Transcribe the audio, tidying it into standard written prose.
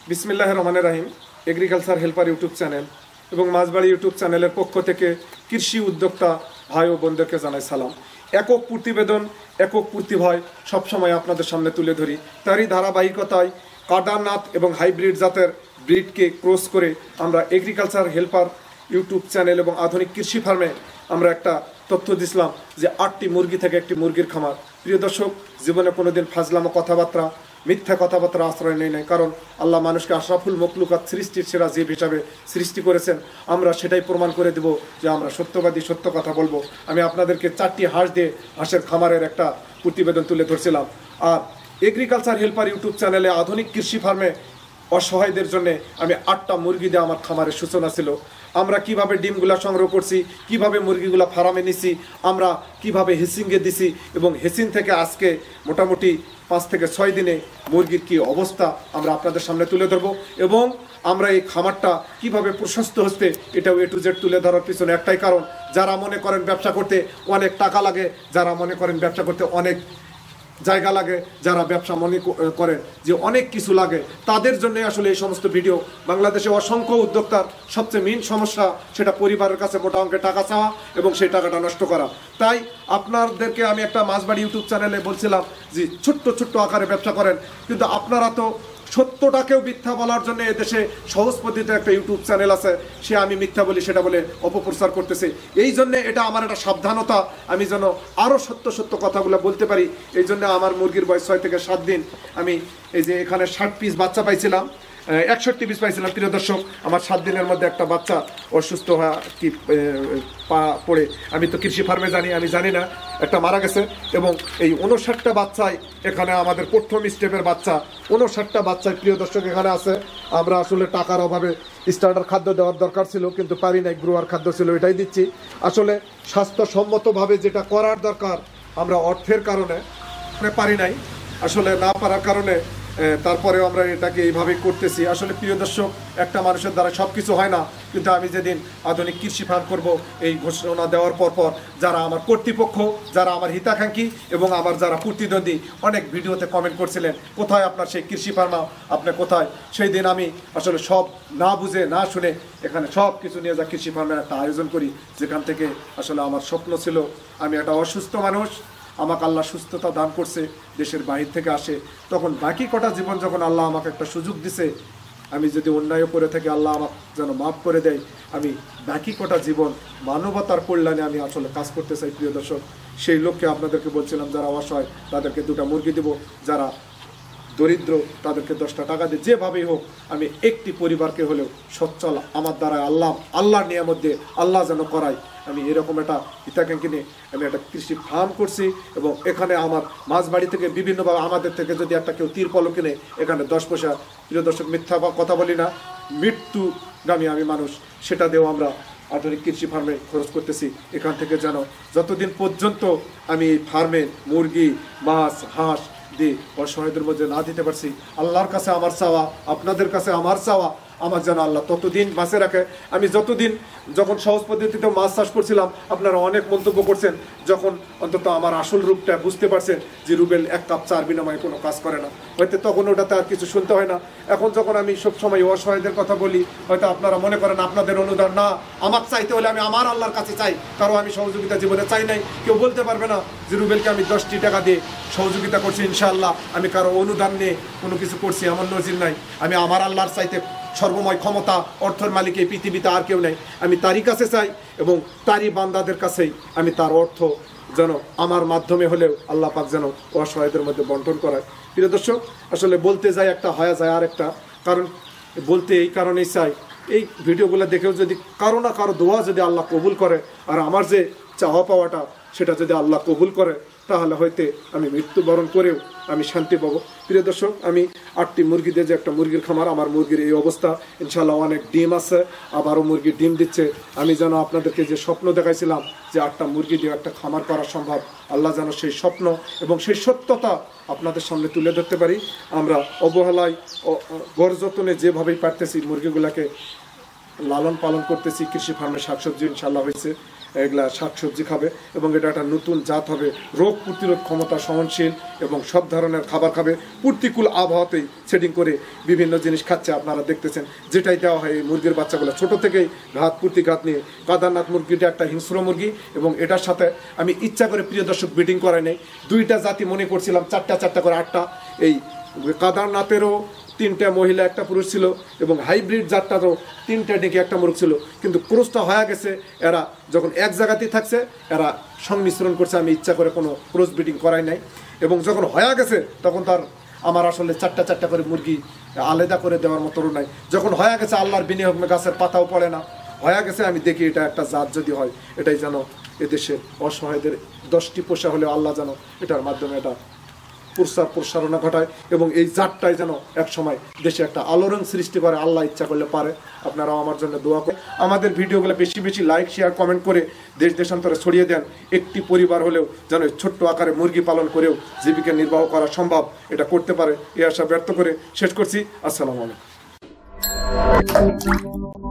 বিসমিল্লাহির রহমানির রহিম। এগ্রিকালচার হেল্পার ইউটিউব চ্যানেল এবং মাঝবাড়ি ইউটিউব চ্যানেলের পক্ষ থেকে কৃষি উদ্যোক্তা ভাই ও বোনদেরকে জানাই সালাম। একক প্রতিবেদন, একক প্রতিভায় সবসময় আপনাদের সামনে তুলে ধরি। তারই ধারাবাহিকতায় কাদারনাথ এবং হাইব্রিড জাতের ব্রিডকে ক্রস করে আমরা এগ্রিকালচার হেল্পার ইউটিউব চ্যানেল এবং আধুনিক কৃষি ফার্মে আমরা একটা তথ্য দিছিলাম যে 8টি মুরগি থেকে একটি মুরগির খামার। প্রিয় দর্শক, জীবনে কোনোদিন ফাজলামো কথাবার্তা, মিথ্যা কথাবার্তা আশ্রয় নেই নাই, কারণ আল্লাহ মানুষকে আশরাফুল মখলুকাত সৃষ্টির সেরা জীব হিসাবে সৃষ্টি করেছেন। আমরা সেটাই প্রমাণ করে দেব যে আমরা সত্যবাদী, সত্য কথা বলবো। আমি আপনাদেরকে 4টি হাঁস দিয়ে হাঁসের খামারের একটা প্রতিবেদন তুলে ধরছিলাম। আর এগ্রিকালচার হেল্পার ইউটিউব চ্যানেলে আধুনিক কৃষি ফার্মে অসহায়দের জন্য আমি 8টা মুরগি দিয়ে আমার খামারের সূচনা ছিল। আমরা কিভাবে ডিমগুলা সংগ্রহ করছি, কিভাবে মুরগিগুলা ফার্মে নিছি, আমরা কিভাবে হেসিংয়ে দিছি এবং হেসিং থেকে আজকে মোটামুটি 5 থেকে 6 দিনে মুরগির কি অবস্থা আমরা আপনাদের সামনে তুলে ধরবো। এবং আমরা এই খামারটা কিভাবে প্রশস্ত হচ্ছে এটাও A to Z তুলে ধরার পিছনে একটাই কারণ, যারা মনে করেন ব্যবসা করতে অনেক টাকা লাগে, যারা মনে করেন ব্যবসা করতে অনেক জায়গা লাগে, যারা ব্যবসা মনে করেন যে অনেক কিছু লাগে, তাদের জন্য আসলে এই সমস্ত ভিডিও। বাংলাদেশে অসংখ্য উদ্যোক্তার সবচেয়ে মেইন সমস্যা সেটা পরিবারের কাছে মোটা অঙ্কের টাকা চাওয়া এবং সেই টাকাটা নষ্ট করা। তাই আপনাদেরকে আমি একটা মাঝবাড়ি ইউটিউব চ্যানেলে বলছিলাম যে ছোট্ট ছোট্ট আকারে ব্যবসা করেন, কিন্তু আপনারা তো সত্যটাকেও মিথ্যা বলার জন্য এদেশে সহজ পদ্ধতিতে একটা ইউটিউব চ্যানেল আছে, সে আমি মিথ্যা বলি সেটা বলে অপপ্রচার করতেছে। এই জন্য এটা আমার একটা সাবধানতা, আমি যেন আরও সত্য সত্য কথাগুলো বলতে পারি। এই জন্য আমার মুরগির বয়স 6 থেকে 7 দিন। আমি এই যে এখানে 60 পিস বাচ্চা পাইছিলাম, 61 পিস পাইছিলাম। প্রিয় দর্শক, আমার 7 দিনের মধ্যে একটা বাচ্চা অসুস্থ হয়ে কি পা পড়ে, আমি তো কৃষি ফার্মে আমি জানি না, একটা মারা গেছে। এবং এই 59টা বাচ্চায় এখানে আমাদের প্রথম স্টেপের বাচ্চা 59টা বাচ্চায় প্রিয় দর্শক এখানে আছে। আমরা আসলে টাকার অভাবে স্টার্টার খাদ্য দেওয়ার দরকার ছিল, কিন্তু পারি নাই, গ্রোয়ার খাদ্য ছিল, এটাই দিচ্ছি। আসলে স্বাস্থ্যসম্মতভাবে যেটা করার দরকার আমরা অর্থের কারণে পারি নাই, আসলে না পারার কারণে তারপরেও আমরা এটাকে এইভাবেই করতেছি। আসলে প্রিয় দর্শক, একটা মানুষের দ্বারা সব কিছু হয় না, কিন্তু আমি যেদিন আধুনিক কৃষি ফার্ম করবো এই ঘোষণা দেওয়ার পর যারা আমার কর্তৃপক্ষ, যারা আমার হিতাকাঙ্ক্ষী এবং আমার যারা প্রতিদ্বন্দ্বী অনেক ভিডিওতে কমেন্ট করছিলেন কোথায় আপনার সেই কৃষি ফার্ম, আপনি কোথায়, সেই দিন আমি আসলে সব না বুঝে না শুনে এখানে সব কিছু নিয়ে যা কৃষি ফার্মের একটা আয়োজন করি, যেখান থেকে আসলে আমার স্বপ্ন ছিল। আমি একটা অসুস্থ মানুষ, আমাকে আল্লাহ সুস্থতা দান করছে, দেশের বাহির থেকে আসে, তখন বাকি কটা জীবন যখন আল্লাহ আমাকে একটা সুযোগ দিছে, আমি যদি অন্যায় করে থাকি আল্লাহ আমাকে যেন মাফ করে দেয়। আমি বাকি কটা জীবন মানবতার কল্যাণে আমি আসলে কাজ করতে চাই। প্রিয় দর্শক, সেই লক্ষ্যে আপনাদেরকে বলছিলাম যারা অসহায় তাদেরকে 2টা মুরগি দেবো, যারা দরিদ্র তাদেরকে 10টা টাকা দিয়ে যেভাবেই হোক আমি একটি পরিবারকে হলেও সচ্ছল আমার দ্বারা আল্লাহর নিয়ামত দিয়ে আল্লাহ যেন করায়, আমি এরকম একটা হিতাকাঙ্ক্ষী নিয়ে আমি একটা কৃষি ফার্ম করছি। এবং এখানে আমার মাঝবাড়ি থেকে বিভিন্নভাবে আমাদের থেকে যদি একটা কেউ তিরপলও কিনে এখানে 10 পয়সা, প্রিয় দর্শক মিথ্যা কথা বলি না, মৃত্যুগামী আমি মানুষ, সেটা দিয়েও আমরা আধুনিক কৃষি ফার্মে খরচ করতেছি। এখান থেকে যেন যতদিন পর্যন্ত আমি এই ফার্মে মুরগি, মাছ, হাঁস দিয়ে অসহায়দের মধ্যে না দিতে পারছি, আল্লাহর কাছে আমার চাওয়া, আপনাদের কাছে আমার চাওয়া, আমার যেন আল্লাহ ততদিন বাঁচে রাখে। আমি যখন সহজ পদ্ধতিতে মাছ চাষ করছিলাম আপনারা অনেক মন্তব্য করছেন, যখন অন্তত আমার আসল রূপটা বুঝতে পারছেন যে রুবেল 1 কাপ চার বিনিময়ে কোনো কাজ করে না, হয়তো তখন ওটাতে আর কিছু শুনতে হয় না। এখন যখন আমি সবসময় অসহায়দের কথা বলি, হয়তো আপনারা মনে করেন আপনাদের অনুদান না, আমার চাইতে হলে আমি আমার আল্লাহর কাছে চাই, কারো আমি সহযোগিতা জীবনে চাই নাই। কেউ বলতে পারবে না যে রুবেলকে আমি 10টি টাকা দিয়ে সহযোগিতা করছি, ইনশাআল্লাহ আমি কারো অনুদান নিয়ে কোনো কিছু করছি এমন নজির নাই। আমি আমার আল্লাহর চাইতে সর্বময় ক্ষমতা অর্থের মালিক এই পৃথিবীতে আর কেউ নেই, আমি তারই কাছে চাই এবং তারই বান্দাদের কাছেই আমি তার অর্থ যেন আমার মাধ্যমে হলেও আল্লাহ পাক যেন অসহায়দের মধ্যে বন্টন করায়। প্রিয় দর্শক, আসলে বলতে যাই একটা হয়ে যায় আর একটা, কারণ বলতে এই কারণেই চাই, এই ভিডিওগুলো দেখেও যদি কারো না কারো দোয়া যদি আল্লাহ কবুল করে আর আমার যে চাওয়া পাওয়াটা সেটা যদি আল্লাহ কবুল করে, তাহলে হয়তো আমি মৃত্যুবরণ করেও আমি শান্তি পাবো। প্রিয় দর্শক, আমি 8টি মুরগি দিয়ে যে একটা মুরগির খামার, আমার মুরগির এই অবস্থা, ইনশাআল্লাহ অনেক ডিম আছে, আবারও মুরগি ডিম দিচ্ছে। আমি যেন আপনাদেরকে যে স্বপ্ন দেখাইছিলাম যে 8টা মুরগি দিয়ে একটা খামার করা সম্ভব, আল্লাহ যেন সেই স্বপ্ন এবং সেই সত্যতা আপনাদের সামনে তুলে ধরতে পারি। আমরা অবহেলায় গড় যত্নে যেভাবেই পারতেছি মুরগিগুলোকে লালন পালন করতেছি। কৃষি ফার্মে শাকসবজি ইনশাআল্লাহ হয়েছে, এগুলা শাকসবজি খাবে এবং এটা একটা নতুন জাত হবে, রোগ প্রতিরোধ ক্ষমতা সহনশীল এবং সব ধরনের খাবার খাবে, প্রতিকূল আবহাওয়াতেই সেটিং করে বিভিন্ন জিনিস খাচ্ছে। আপনারা দেখতেছেন যেটাই দেওয়া হয় এই মুরগির বাচ্চাগুলো ছোট থেকেই ঘাত ঘাত নিয়ে। কাদারনাথ মুরগিটা একটা হিংস্র মুরগি এবং এটার সাথে আমি ইচ্ছা করে প্রিয় দর্শক ব্রিডিং করাই নাই। দুইটা জাতি মনে করছিলাম, চারটা করে 8টা। এই কাদারনাথেরও 3টে মহিলা 1টা পুরুষ ছিল এবং হাইব্রিড জাতটারও 3টে ডেকে 1টা মুরগ ছিল, কিন্তু ক্রসটা হয়ে গেছে। এরা যখন এক জায়গাতেই থাকছে এরা সংমিশ্রণ করছে, আমি ইচ্ছা করে কোনো ক্রস ব্রিডিং করাই নাই। এবং যখন হয়ে গেছে তখন তার আমার আসলে 4টা করে মুরগি আলাদা করে দেওয়ার মতো নাই। যখন হয়ে গেছে আল্লাহর বিনিয়োগ, গাছের পাতাও পড়ে না, হয়ে গেছে আমি দেখি এটা একটা জাত যদি হয়, এটাই যেন এদেশের অসহায়দের 10টি পোষা হলেও আল্লাহ যেন এটার মাধ্যমে এটা প্রসারণা ঘটায় এবং এই জাতটাই যেন এক সময় দেশে একটা আলোড়ন সৃষ্টি করে, আল্লাহ ইচ্ছা করলে পারে। আপনারাও আমার জন্য দোয়া করেন, আমাদের ভিডিওগুলো বেশি বেশি লাইক শেয়ার কমেন্ট করে দেশ দেশান্তরে ছড়িয়ে দেন। একটি পরিবার হলেও যেন ছোট্ট আকারে মুরগি পালন করেও জীবিকা নির্বাহ করা সম্ভব, এটা করতে পারে। এই আশা ব্যর্থ করে শেষ করছি। আসসালামু আলাইকুম।